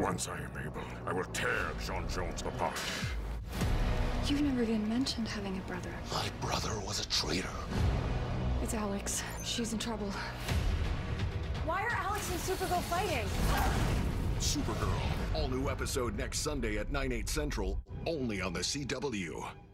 Once I am able, I will tear John Jones apart. You've never even mentioned having a brother. My brother was a traitor. It's Alex. She's in trouble. Why are Alex and Supergirl fighting? Supergirl. All new episode next Sunday at 9/8 Central, only on the CW.